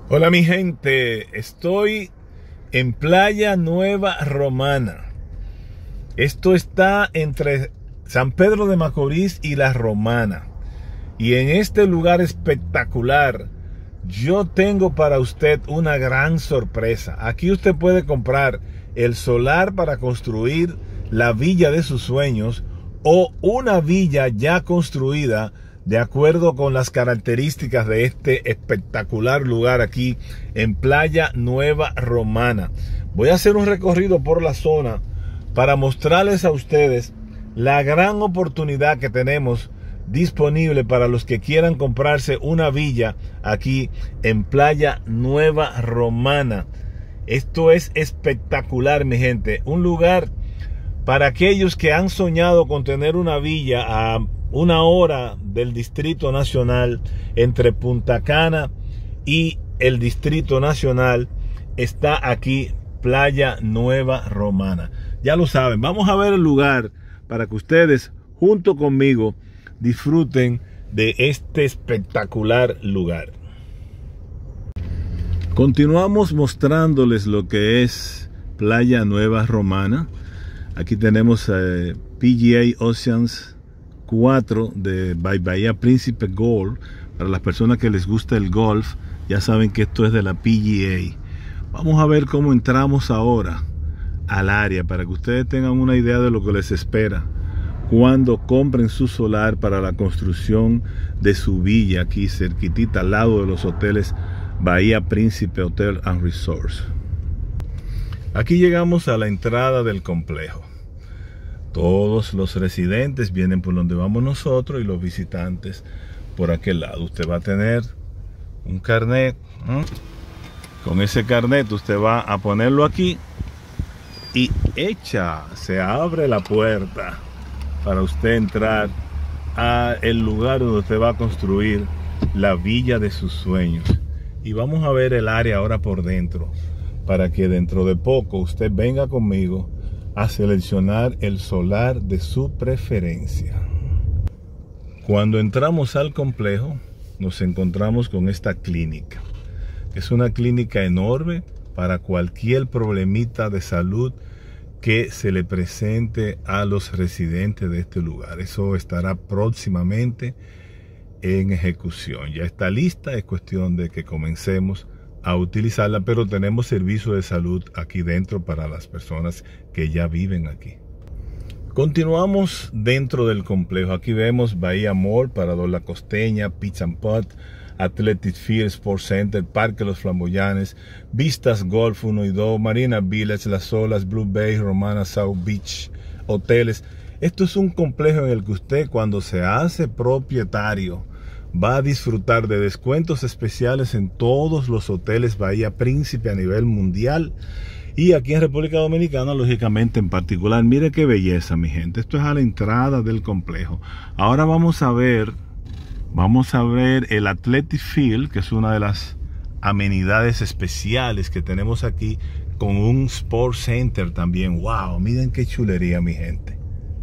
Hola mi gente, estoy en Playa Nueva Romana. Esto está entre San Pedro de Macorís y La Romana. Y en este lugar espectacular, yo tengo para usted una gran sorpresa. Aquí usted puede comprar el solar para construir la villa de sus sueños o una villa ya construida de acuerdo con las características de este espectacular lugar aquí en Playa Nueva Romana. Voy a hacer un recorrido por la zona para mostrarles a ustedes la gran oportunidad que tenemos disponible para los que quieran comprarse una villa aquí en Playa Nueva Romana. Esto es espectacular, mi gente. Un lugar para aquellos que han soñado con tener una villa a 1 hora del Distrito Nacional, entre Punta Cana y el Distrito Nacional. Está aquí Playa Nueva Romana. Ya lo saben, vamos a ver el lugar para que ustedes junto conmigo disfruten de este espectacular lugar. Continuamos mostrándoles lo que es Playa Nueva Romana. Aquí tenemos PGA Oceans 4 de Bahía Príncipe Golf. Para las personas que les gusta el golf, ya saben que esto es de la PGA. Vamos a ver cómo entramos ahora al área para que ustedes tengan una idea de lo que les espera cuando compren su solar para la construcción de su villa aquí cerquitita al lado de los hoteles Bahía Príncipe Hotel and Resorts. Aquí llegamos a la entrada del complejo. Todos los residentes vienen por donde vamos nosotros y los visitantes por aquel lado. Usted va a tener un carnet. Con ese carnet usted va a ponerlo aquí y se abre la puerta para usted entrar al lugar donde usted va a construir la villa de sus sueños. Y vamos a ver el área ahora por dentro, para que dentro de poco usted venga conmigo a seleccionar el solar de su preferencia. Cuando entramos al complejo, nos encontramos con esta clínica. Es una clínica enorme para cualquier problemita de salud que se le presente a los residentes de este lugar. Eso estará próximamente en ejecución. Ya está lista, es cuestión de que comencemos a utilizarla, pero tenemos servicio de salud aquí dentro para las personas que ya viven aquí. Continuamos dentro del complejo. Aquí vemos Bahía Mall, Parador La Costeña, Pizza and Pot, Athletic Field Sports Center, Parque Los Flamboyanes, Vistas Golf 1 y 2, Marina Village, Las Olas, Blue Bay, Romana, South Beach, hoteles. Esto es un complejo en el que usted, cuando se hace propietario, va a disfrutar de descuentos especiales en todos los hoteles Bahía Príncipe a nivel mundial. Y aquí en República Dominicana, lógicamente en particular. Mire qué belleza, mi gente. Esto es a la entrada del complejo. Ahora vamos a ver el Athletic Field, que es una de las amenidades especiales que tenemos aquí, con un Sports Center también. ¡Wow! Miren qué chulería, mi gente.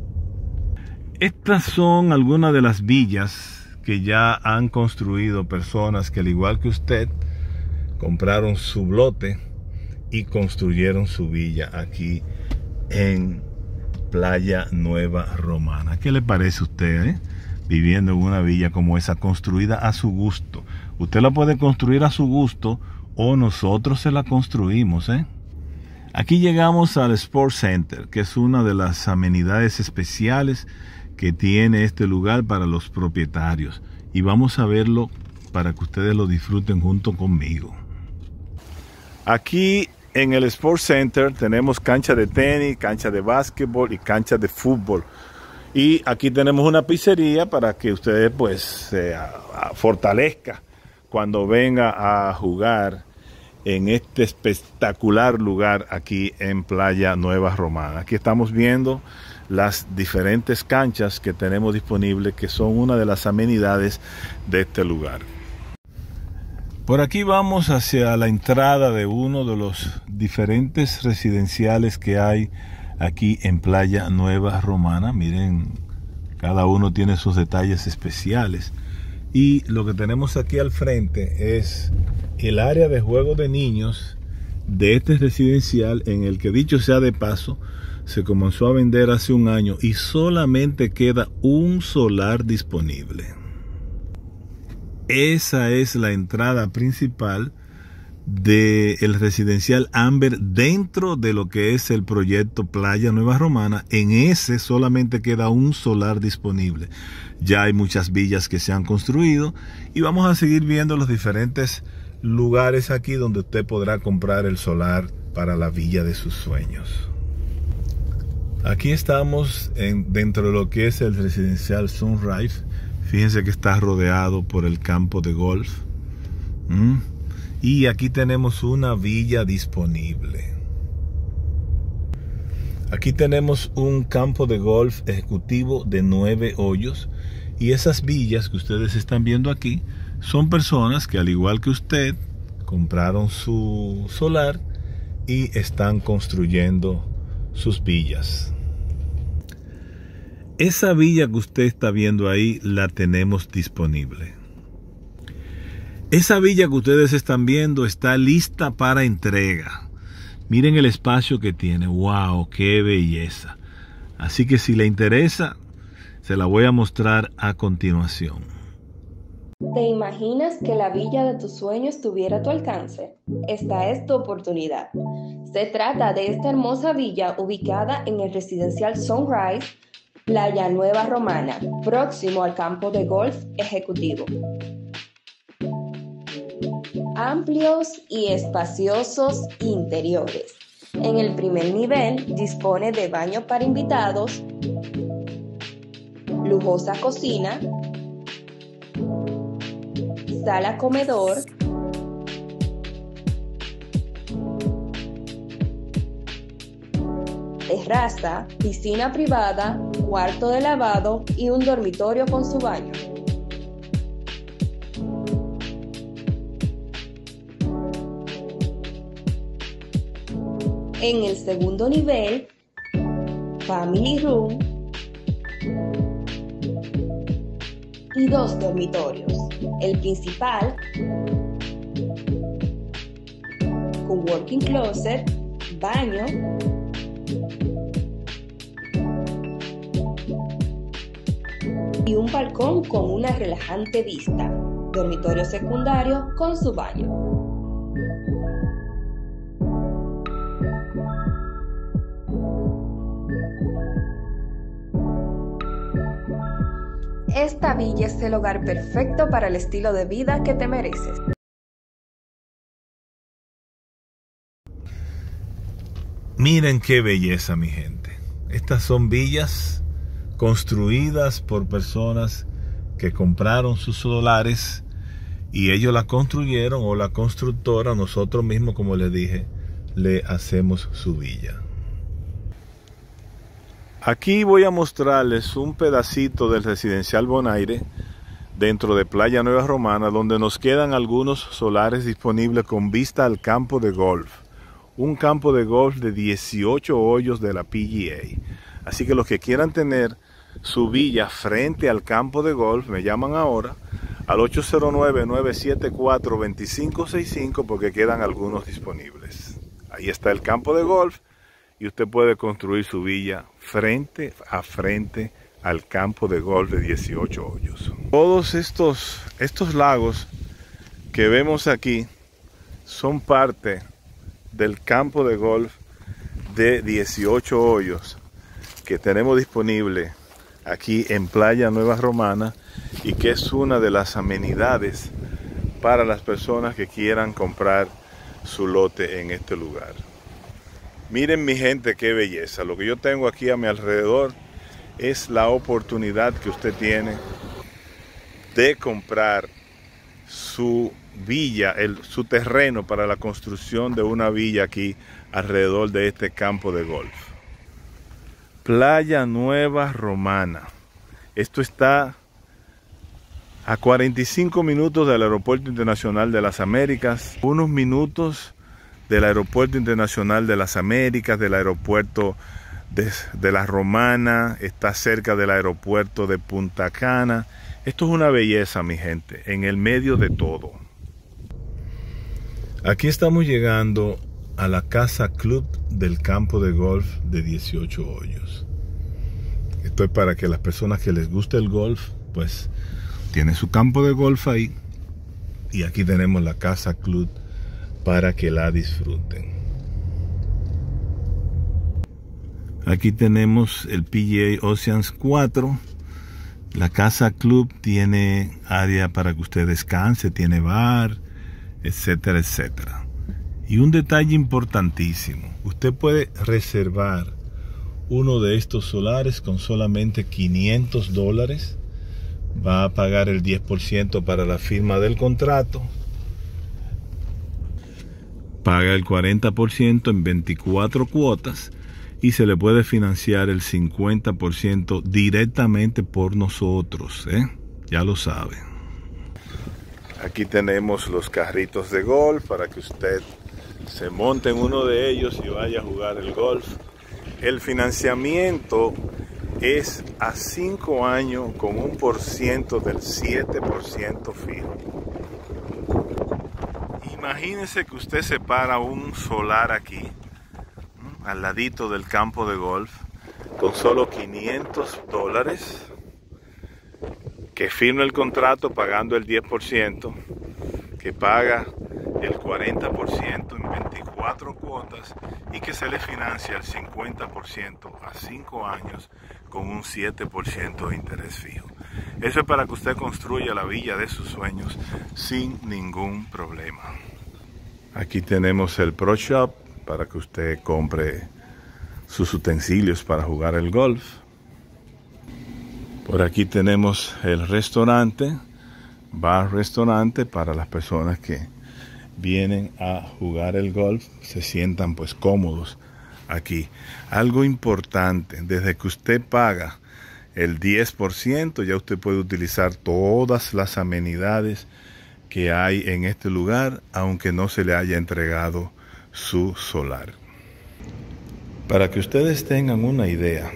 Estas son algunas de las villas que ya han construido personas que, al igual que usted, compraron su lote y construyeron su villa aquí en Playa Nueva Romana. ¿Qué le parece a usted, viviendo en una villa como esa, construida a su gusto? Usted la puede construir a su gusto o nosotros se la construimos, Aquí llegamos al Sports Center, que es una de las amenidades especiales que tiene este lugar para los propietarios, y vamos a verlo para que ustedes lo disfruten junto conmigo. Aquí en el Sports Center tenemos cancha de tenis, cancha de básquetbol y cancha de fútbol, y aquí tenemos una pizzería para que ustedes pues se fortalezca cuando venga a jugar en este espectacular lugar aquí en Playa Nueva Romana. Aquí estamos viendo las diferentes canchas que tenemos disponibles, que son una de las amenidades de este lugar. Por aquí vamos hacia la entrada de uno de los diferentes residenciales que hay aquí en Playa Nueva Romana. Miren, cada uno tiene sus detalles especiales. Y lo que tenemos aquí al frente es el área de juego de niños de este residencial, en el que, dicho sea de paso, se comenzó a vender hace un año y solamente queda un solar disponible. Esa es la entrada principal del residencial Amber dentro de lo que es el proyecto Playa Nueva Romana. En ese solamente queda un solar disponible. Ya hay muchas villas que se han construido y vamos a seguir viendo los diferentes lugares aquí donde usted podrá comprar el solar para la villa de sus sueños. Aquí estamos dentro de lo que es el residencial Sunrise. Fíjense que está rodeado por el campo de golf. Y aquí tenemos una villa disponible. Aquí tenemos un campo de golf ejecutivo de 9 hoyos. Y esas villas que ustedes están viendo aquí son personas que, al igual que usted, compraron su solar y están construyendo sus villas. Esa villa que usted está viendo ahí la tenemos disponible. Esa villa que ustedes están viendo está lista para entrega. Miren el espacio que tiene. ¡Wow! ¡Qué belleza! Así que si le interesa, se la voy a mostrar a continuación. ¿Te imaginas que la villa de tus sueños estuviera a tu alcance? Esta es tu oportunidad. Se trata de esta hermosa villa ubicada en el residencial Sunrise, Playa Nueva Romana, próximo al campo de golf ejecutivo. Amplios y espaciosos interiores. En el primer nivel dispone de baño para invitados, lujosa cocina, sala comedor, terraza, piscina privada, cuarto de lavado y un dormitorio con su baño. En el segundo nivel, family room y 2 dormitorios. El principal, con walk-in closet, baño, y un balcón con una relajante vista. Dormitorio secundario con su baño. Esta villa es el hogar perfecto para el estilo de vida que te mereces. Miren qué belleza, mi gente. Estas son villas construidas por personas que compraron sus solares y ellos la construyeron, o la constructora, nosotros mismos, como les dije, le hacemos su villa. Aquí voy a mostrarles un pedacito del residencial Bonaire dentro de Playa Nueva Romana, donde nos quedan algunos solares disponibles con vista al campo de golf. Un campo de golf de 18 hoyos de la PGA. Así que los que quieran tener su villa frente al campo de golf, me llaman ahora al 809-974-2565 porque quedan algunos disponibles. Ahí está el campo de golf. Y usted puede construir su villa frente a frente al campo de golf de 18 hoyos. Todos estos lagos que vemos aquí son parte del campo de golf de 18 hoyos que tenemos disponible aquí en Playa Nueva Romana y que es una de las amenidades para las personas que quieran comprar su lote en este lugar. Miren, mi gente, qué belleza. Lo que yo tengo aquí a mi alrededor es la oportunidad que usted tiene de comprar su villa, su terreno para la construcción de una villa aquí alrededor de este campo de golf. Playa Nueva Romana. Esto está a 45 minutos del Aeropuerto Internacional de las Américas, unos minutos del Aeropuerto Internacional de las Américas, del aeropuerto de La Romana, está cerca del aeropuerto de Punta Cana. Esto es una belleza, mi gente, en el medio de todo. Aquí estamos llegando a la casa club del campo de golf de 18 hoyos. Esto es para que las personas que les guste el golf, pues tiene su campo de golf ahí. Y aquí tenemos la casa club para que la disfruten. Aquí tenemos el PGA Oceans 4. La casa club tiene área para que usted descanse, tiene bar, etcétera, etcétera. Y un detalle importantísimo, usted puede reservar uno de estos solares con solamente $500. Va a pagar el 10% para la firma del contrato. Paga el 40% en 24 cuotas y se le puede financiar el 50% directamente por nosotros, ya lo sabe. Aquí tenemos los carritos de golf para que usted se monte en uno de ellos y vaya a jugar el golf. El financiamiento es a 5 años con un % del 7% fijo. Imagínese que usted se para un solar aquí, al ladito del campo de golf, con solo $500, que firme el contrato pagando el 10%, que paga el 40% en 24 cuotas y que se le financia el 50% a 5 años con un 7% de interés fijo. Eso es para que usted construya la villa de sus sueños sin ningún problema. Aquí tenemos el Pro Shop para que usted compre sus utensilios para jugar el golf. Por aquí tenemos el restaurante, bar-restaurante, para las personas que vienen a jugar el golf, se sientan pues cómodos aquí. Algo importante, desde que usted paga el 10%, ya usted puede utilizar todas las amenidades que hay en este lugar, aunque no se le haya entregado su solar. Para que ustedes tengan una idea,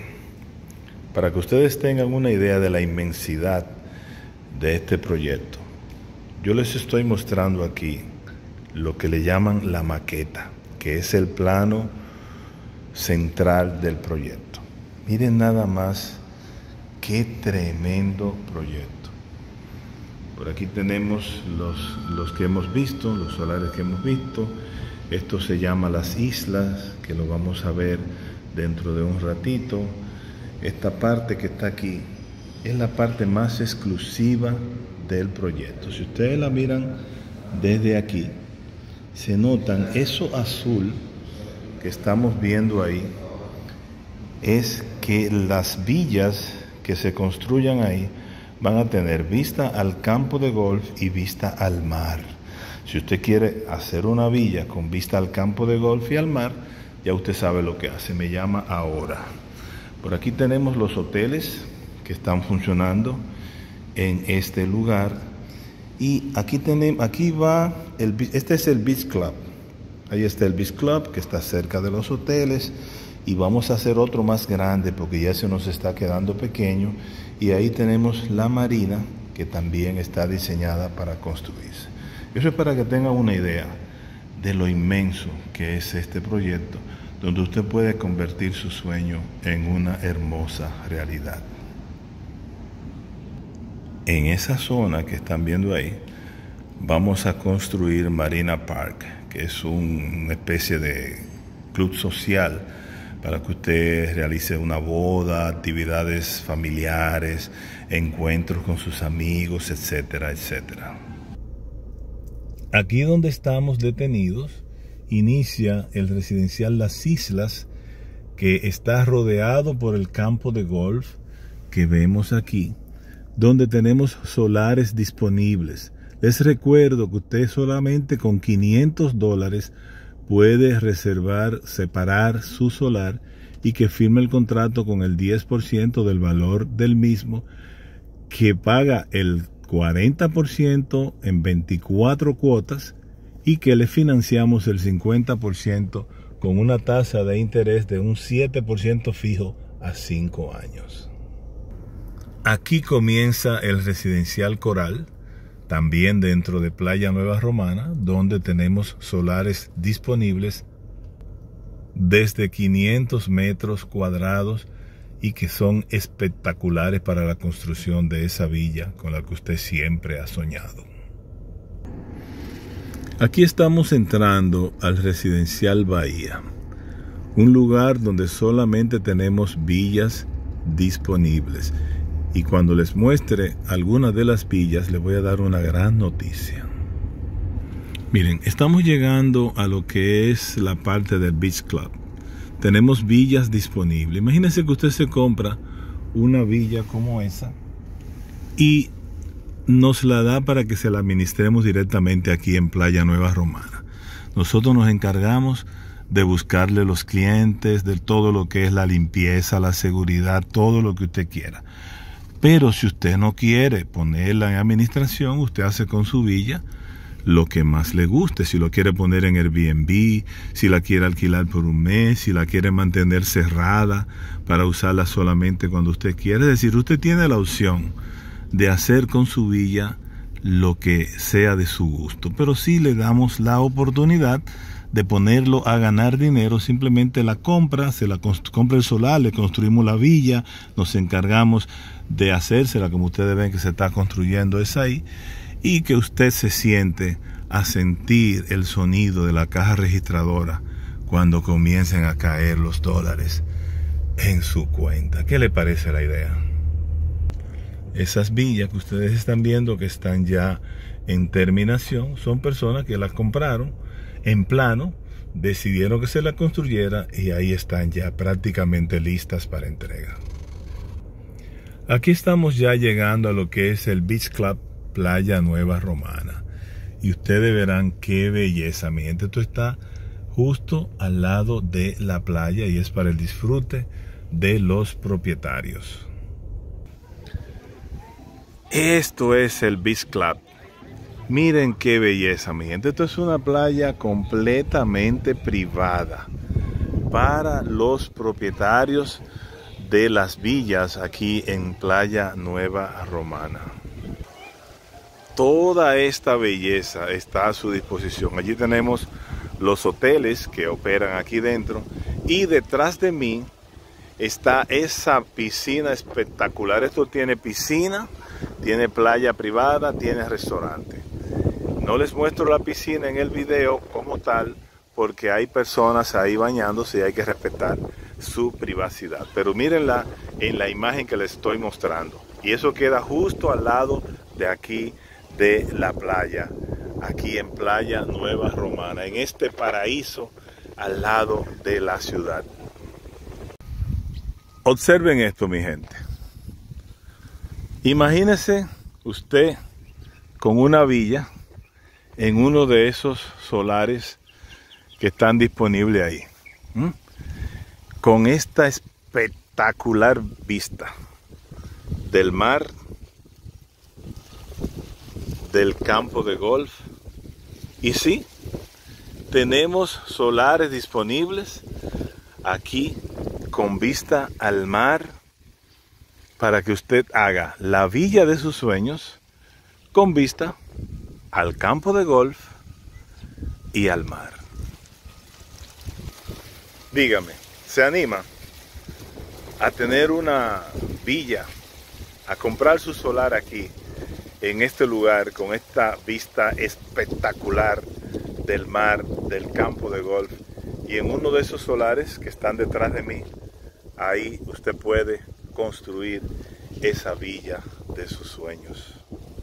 de la inmensidad de este proyecto, yo les estoy mostrando aquí lo que le llaman la maqueta, que es el plano central del proyecto. Miren nada más qué tremendo proyecto. Por aquí tenemos los que hemos visto, los solares que hemos visto. Esto se llama Las Islas, que lo vamos a ver dentro de un ratito. Esta parte que está aquí es la parte más exclusiva del proyecto. Si ustedes la miran desde aquí, se notan eso azul que estamos viendo ahí, es que las villas que se construyan ahí van a tener vista al campo de golf y vista al mar. Si usted quiere hacer una villa con vista al campo de golf y al mar, ya usted sabe lo que hace, me llama ahora. Por aquí tenemos los hoteles que están funcionando en este lugar. Y aquí va, este es el Beach Club. Ahí está el Beach Club que está cerca de los hoteles. Y vamos a hacer otro más grande porque ya se nos está quedando pequeño. Y ahí tenemos la marina que también está diseñada para construirse. Eso es para que tengan una idea de lo inmenso que es este proyecto, donde usted puede convertir su sueño en una hermosa realidad. En esa zona que están viendo ahí, vamos a construir Marina Park, que es una especie de club social para que usted realice una boda, actividades familiares, encuentros con sus amigos, etcétera, etcétera. Aquí donde estamos detenidos, inicia el residencial Las Islas, que está rodeado por el campo de golf que vemos aquí, donde tenemos solares disponibles. Les recuerdo que usted solamente con $500 puede reservar, separar su solar y que firme el contrato con el 10% del valor del mismo, que paga el 40% en 24 cuotas y que le financiamos el 50% con una tasa de interés de un 7% fijo a 5 años. Aquí comienza el residencial Coral, también dentro de Playa Nueva Romana, donde tenemos solares disponibles desde 500 metros cuadrados y que son espectaculares para la construcción de esa villa con la que usted siempre ha soñado. Aquí estamos entrando al Residencial Bahía, un lugar donde solamente tenemos villas disponibles. Y cuando les muestre algunas de las villas, les voy a dar una gran noticia. Miren, estamos llegando a lo que es la parte del Beach Club. Tenemos villas disponibles. Imagínense que usted se compra una villa como esa y nos la da para que se la administremos directamente aquí en Playa Nueva Romana. Nosotros nos encargamos de buscarle los clientes, de todo lo que es la limpieza, la seguridad, todo lo que usted quiera. Pero si usted no quiere ponerla en administración, usted hace con su villa lo que más le guste. Si lo quiere poner en Airbnb, si la quiere alquilar por un mes, si la quiere mantener cerrada para usarla solamente cuando usted quiere. Es decir, usted tiene la opción de hacer con su villa lo que sea de su gusto. Pero sí le damos la oportunidad de ponerlo a ganar dinero. Simplemente la compra, se la compra el solar, le construimos la villa, nos encargamos de hacérsela como ustedes ven que se está construyendo es ahí, y que usted se siente a sentir el sonido de la caja registradora cuando comiencen a caer los dólares en su cuenta. ¿Qué le parece la idea? Esas villas que ustedes están viendo que están ya en terminación son personas que las compraron en plano, decidieron que se la construyera y ahí están ya prácticamente listas para entrega. Aquí estamos ya llegando a lo que es el Beach Club Playa Nueva Romana y ustedes verán qué belleza, mi gente. Esto está justo al lado de la playa y es para el disfrute de los propietarios. Esto es el Beach Club. Miren qué belleza, mi gente. Esto es una playa completamente privada para los propietarios de las villas aquí en Playa Nueva Romana. Toda esta belleza está a su disposición. Allí tenemos los hoteles que operan aquí dentro y detrás de mí está esa piscina espectacular. Esto tiene piscina, tiene playa privada, tiene restaurante. No les muestro la piscina en el video como tal porque hay personas ahí bañándose y hay que respetar su privacidad. Pero mírenla en la imagen que les estoy mostrando. Y eso queda justo al lado de aquí de la playa, aquí en Playa Nueva Romana, en este paraíso al lado de la ciudad. Observen esto, mi gente. Imagínese usted con una villa en uno de esos solares que están disponibles ahí, con esta espectacular vista del mar, del campo de golf. Y sí, tenemos solares disponibles aquí con vista al mar para que usted haga la villa de sus sueños con vista al campo de golf y al mar. Dígame, ¿se anima a tener una villa, a comprar su solar aquí, en este lugar, con esta vista espectacular del mar, del campo de golf? Y en uno de esos solares que están detrás de mí, ahí usted puede construir esa villa de sus sueños.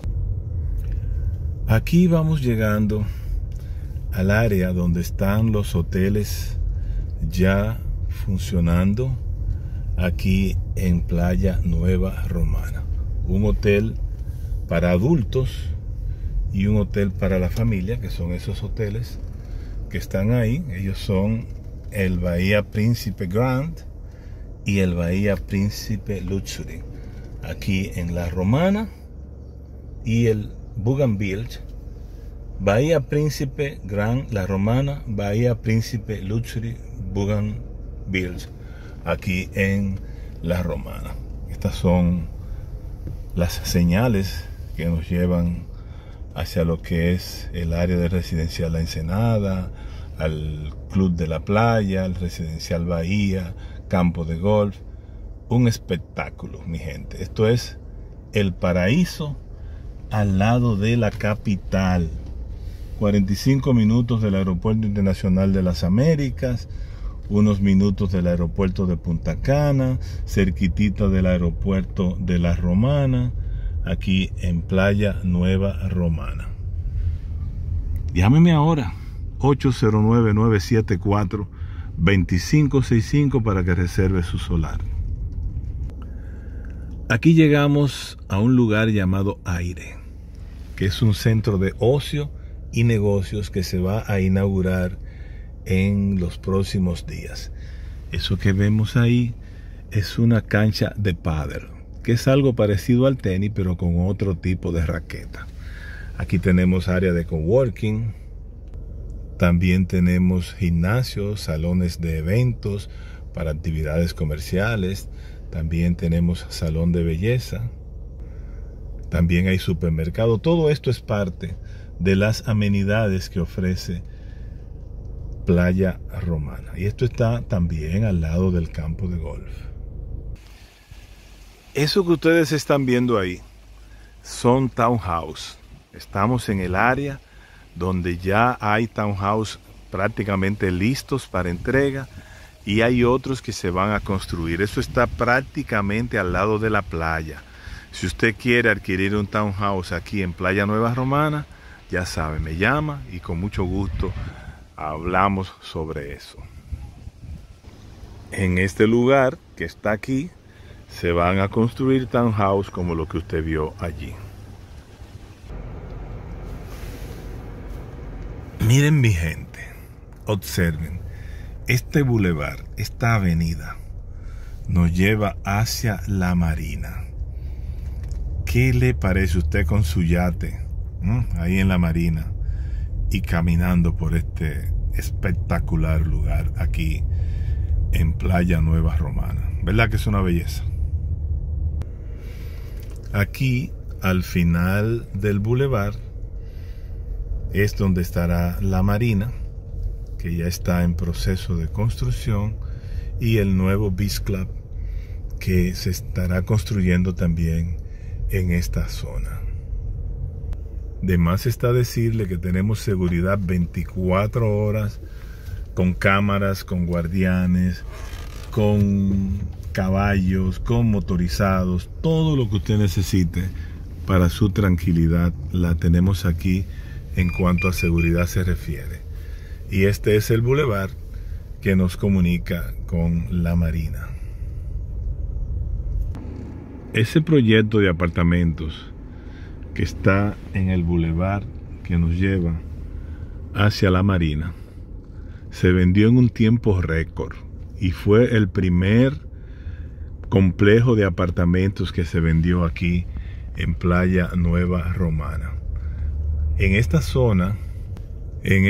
Aquí vamos llegando al área donde están los hoteles ya funcionando aquí en Playa Nueva Romana. Un hotel para adultos y un hotel para la familia, que son esos hoteles que están ahí. Ellos son el Bahía Príncipe Grand y el Bahía Príncipe Luxury, aquí en La Romana, y el Bougainville, Bahía Príncipe Grand, La Romana, Bahía Príncipe Luxury, Bougainville, aquí en La Romana. Estas son las señales que nos llevan hacia lo que es el área de residencial La Ensenada, al Club de la Playa, al residencial Bahía, campo de golf. Un espectáculo, mi gente. Esto es el paraíso al lado de la capital. 45 minutos del Aeropuerto Internacional de las Américas, unos minutos del aeropuerto de Punta Cana, cerquitita del aeropuerto de La Romana, aquí en Playa Nueva Romana. Llámeme ahora, 809-974-2565 para que reserve su solar. Aquí llegamos a un lugar llamado Aire, que es un centro de ocio y negocios que se va a inaugurar en los próximos días. Eso que vemos ahí es una cancha de pádel, que es algo parecido al tenis, pero con otro tipo de raqueta. Aquí tenemos área de coworking, también tenemos gimnasios, salones de eventos para actividades comerciales, también tenemos salón de belleza, también hay supermercado. Todo esto es parte de las amenidades que ofrece Playa Romana. Y esto está también al lado del campo de golf. Eso que ustedes están viendo ahí son townhouse. Estamos en el área donde ya hay townhouse prácticamente listos para entrega y hay otros que se van a construir. Eso está prácticamente al lado de la playa. Si usted quiere adquirir un townhouse aquí en Playa Nueva Romana, ya sabe, me llama y con mucho gusto hablamos sobre eso. En este lugar que está aquí, se van a construir townhouse como lo que usted vio allí. Miren mi gente, observen, este bulevar, esta avenida, nos lleva hacia la marina. ¿Qué le parece a usted con su yate ahí en la marina y caminando por este espectacular lugar aquí en Playa Nueva Romana? ¿Verdad que es una belleza? Aquí al final del bulevar es donde estará la marina, que ya está en proceso de construcción, y el nuevo Beach Club que se estará construyendo también en esta zona. De más está decirle que tenemos seguridad 24 horas, con cámaras, con guardianes, con caballos, con motorizados. Todo lo que usted necesite para su tranquilidad la tenemos aquí en cuanto a seguridad se refiere. Y este es el bulevar que nos comunica con la marina. Ese proyecto de apartamentos que está en el bulevar que nos lleva hacia la marina se vendió en un tiempo récord y fue el primer complejo de apartamentos que se vendió aquí en Playa Nueva Romana. En esta zona, en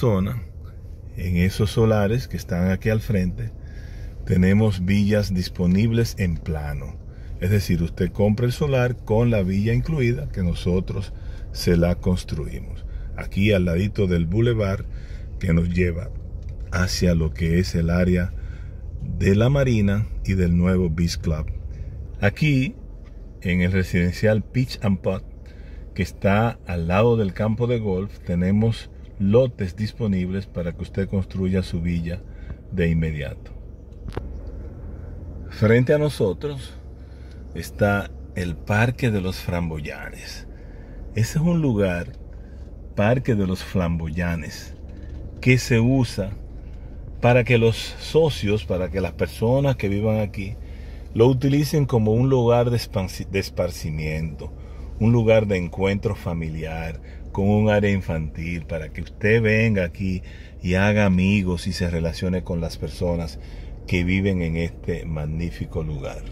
esos solares que están aquí al frente, tenemos villas disponibles en plano. Es decir, usted compra el solar con la villa incluida, que nosotros se la construimos. Aquí al ladito del bulevar que nos lleva hacia lo que es el área de la marina y del nuevo Beach Club. Aquí, en el residencial Pitch and Putt, que está al lado del campo de golf, tenemos lotes disponibles para que usted construya su villa de inmediato. Frente a nosotros está el Parque de los Flamboyanes. Ese es un lugar, Parque de los Flamboyanes, que se usa para que los socios, para que las personas que vivan aquí, lo utilicen como un lugar de esparcimiento, un lugar de encuentro familiar, con un área infantil, para que usted venga aquí y haga amigos y se relacione con las personas que viven en este magnífico lugar.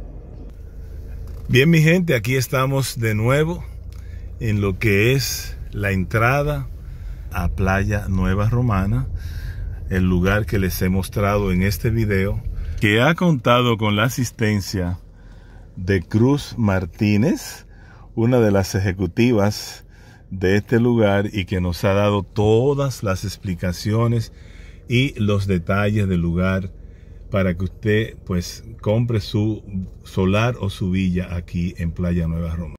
Bien, mi gente, aquí estamos de nuevo en lo que es la entrada a Playa Nueva Romana, el lugar que les he mostrado en este video, que ha contado con la asistencia de Cruz Martínez, una de las ejecutivas de este lugar y que nos ha dado todas las explicaciones y los detalles del lugar para que usted pues compre su solar o su villa aquí en Playa Nueva Romana.